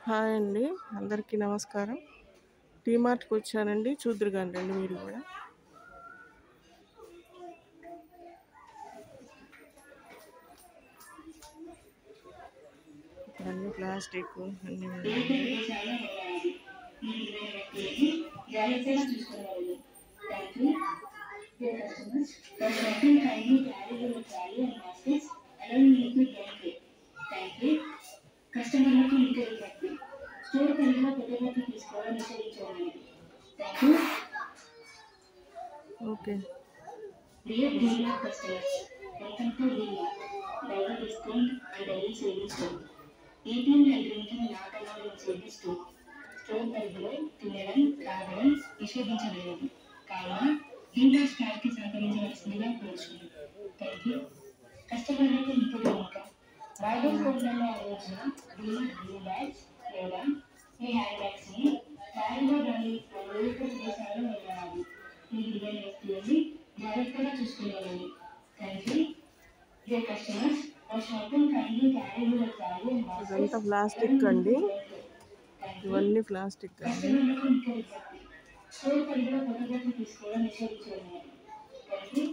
Hi అండి, అందరికీ నమస్కారం. టీమార్ట్కి వచ్చానండి, చూద్దురు కానీ రండి మీరు కూడా. ఇక్కడ అన్ని ప్లాస్టిక్ అన్నీ ఉన్నాయి. కస్టమర్లకు ఇంటర్వ్యూ స్టోర్ కలిగిన ఫోటోగ్రఫీ తీసుకోవడం నిషేధించబడింది. Okay. Dear Dealer customers, welcome to Dealer. Daily discount and daily savings store. ATM and drinking not allowed inside the store. Store పరిధిలో తినడం తాగడం నిషేధించబడింది. కావున దీంట్లో స్టాఫ్కి సహకరించవలసిందిగా కోరుచున్నాను. Thank you. కస్టమర్లకు ఇంటర్వ్యూ ఇంకా బాగా ఫోన్లలో అందించిన డీలర్ గ్రీన్ బ్యాగ్స్ లేదా మీ హ్యాండ్ బ్యాగ్స్ని ట్రావెల్లో కానీ వివిధ ప్రదేశాల్లో వెళ్ళాలి. మీ విలువైన వస్తువుల్ని జాగ్రత్తగా చూసుకోవాలి. Thank you. Dear customers, our shopping kindly carry your value and ఇదంతా ప్లాస్టిక్ అండి, ఇవన్నీ ప్లాస్టిక్ అండి. స్టోర్ పరిధిలో ఫోటోగ్రఫీ తీసుకోవడం నిషేధించబడింది. Thank you.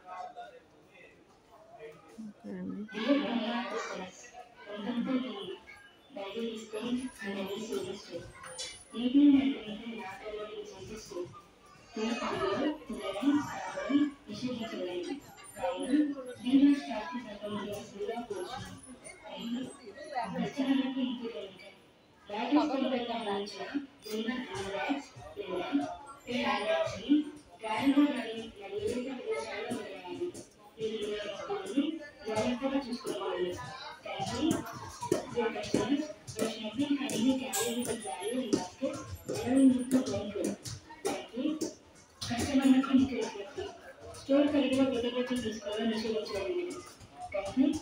ఓకే అండి. Dear Dealer customers, welcome to Dealer. Daily discount and daily savings store. ATM and drinking not allowed inside the store. Store పరిధిలో తినడం తాగడం నిషేధించబడింది. కావున డీలర్ స్టాఫ్కి సహకరించవలసిందిగా కోరుచున్నాను. Thank you. కస్టమర్లకు ఇంటర్వ్యూ బ్యాగ్ డిస్కౌంట్గా అందించిన డీలర్ గ్రీన్ బ్యాగ్స్ లేదా మీ హ్యాండ్ బ్యాగ్స్ని ట్రావెల్లో కానీ వివిధ ప్రదేశాల్లో వెళ్ళాలి. మీ విలువైన వస్తువుల్ని జాగ్రత్తగా చూసుకోవాలి. Thank you. Dear customers, your shopping kindly carry your value in baskets allowing you to go through. Thank you. కస్టమర్లకు ఇంటర్వ్యూ స్టోర్ పరిధిలో ఫోటోగ్రఫీ తీసుకోవడం నిషేధించబడింది. Thank you.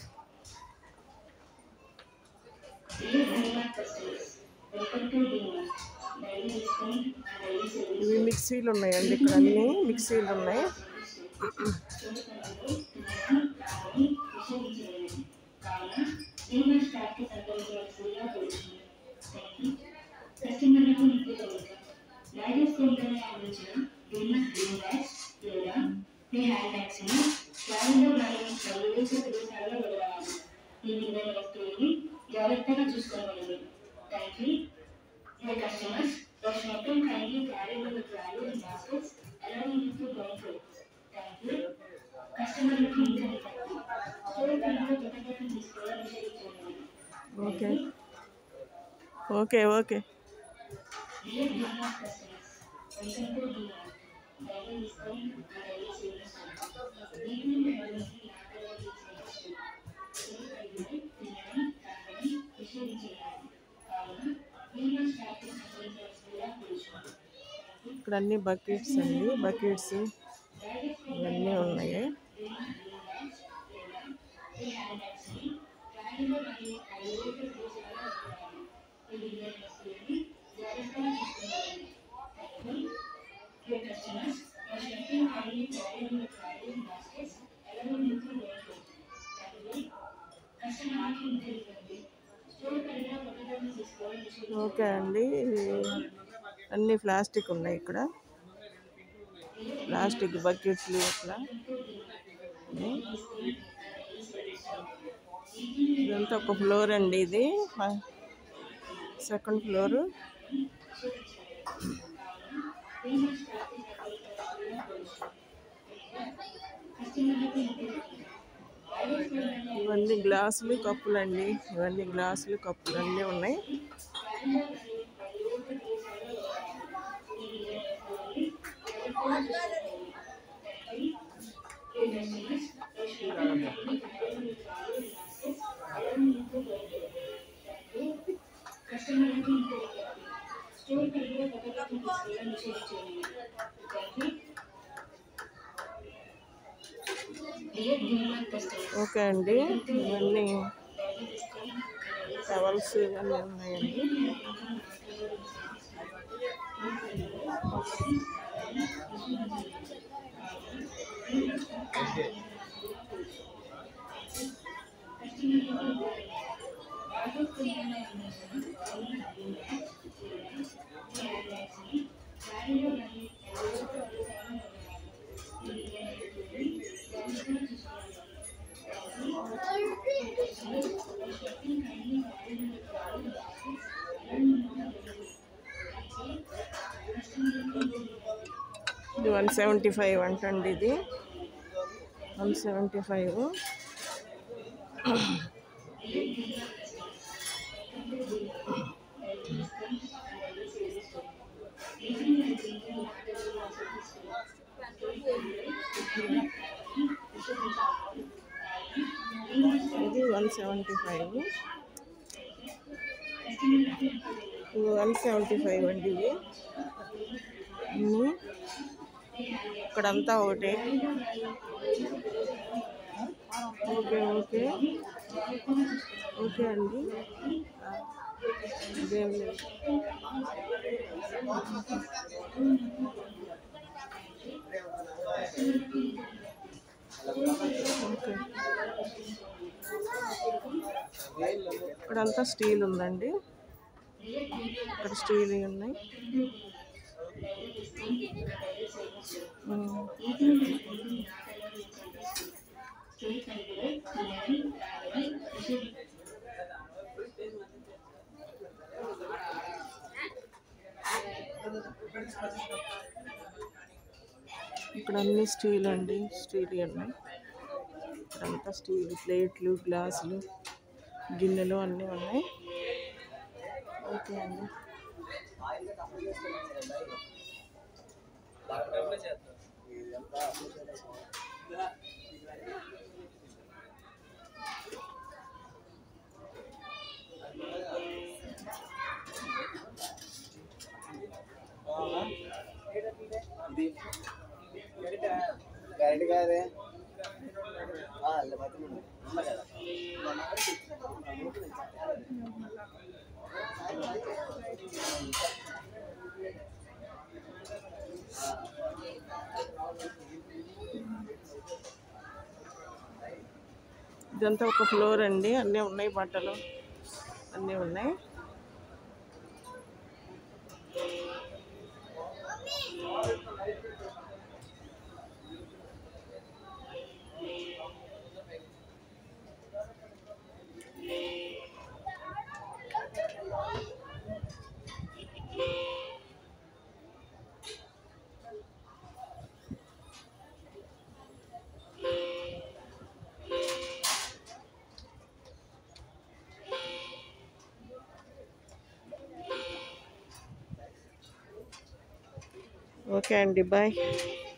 Dear Dealer customers, welcome to Dealer. Daily discount and daily savings. ఇవి మిక్సీలు ఉన్నాయండి, ఇక్కడ అన్ని మిక్సీలు ఉన్నాయి. కస్టమర్లకు ఇంటర్వ్యూ బ్యాగెస్ కొంటనే అందించిన డీలర్ గ్రీన్ బ్యాగ్స్ లేదా మీ హ్యాండ్ బ్యాగ్స్ని ట్రావెల్లో కానీ వివిధ ప్రదేశాల్లో వెళ్ళాలి. మీ విలువైన వస్తువుల్ని జాగ్రత్తగా చూసుకోవాలి. Thank you. Dear customers, your shopping kindly carry your value in baskets allowing you to go through. Thank you. కస్టమర్లకు ఇంటర్వ్యూ స్టోర్ పరిధిలో ఫోటోగ్రఫీ తీసుకోవడం నిషేధించబడింది. Okay okay okay. Dear Dealer customers, welcome to Dealer. Daily discount and daily savings store. ATM and drinking not allowed inside the store. Store పరిధిలో తినడం తాగడం నిషేధించబడింది. కావున dealer స్టాఫ్కి సహకరించవలసిందిగా కోరుచున్నాను. ఇక్కడ అన్ని బకెట్స్ అండి, బకెట్స్ ఇవన్నీ ఉన్నాయి. ఓకే అండి, అన్ని ప్లాస్టిక్ ఉన్నాయి ఇక్కడ, ప్లాస్టిక్ బకెట్లు ఇట్లా. ఇదంతా ఒక ఫ్లోర్ అండి, ఇది సెకండ్ ఫ్లోరు. ఇవన్నీ గ్లాసులు కప్పులు అండి, ఇవన్నీ గ్లాసులు కప్పులు అన్నీ ఉన్నాయి. ఓకే అండి, ఇవన్నీ టవల్స్ ఇవన్నీ ఉన్నాయండి. 175 అంటండి ఇది. 175. ఇది 175. 175 అండి ఇవి అన్నీ. ఇక్కడంతా ఒకటే. ఓకే ఓకే ఓకే అండి. ఇదేం లేదు. ఓకే, ఇక్కడంతా స్టీల్ ఉందండి. ఇక్కడ స్టీల్ ఉన్నాయి. ఇక్కడ అన్ని స్టీల్ అండి, స్టీల్ ఉన్నాయి. ఇక్కడంతా స్టీల్ ప్లేట్లు, గ్లాసులు, గిన్నెలు అన్నీ ఉన్నాయి. ఓకే అండి. ఇదంతా ఒక ఫ్లోర్ అండి. అన్నీ ఉన్నాయి, బట్టలు అన్నీ ఉన్నాయి. ఓకే అండి, బాయ్.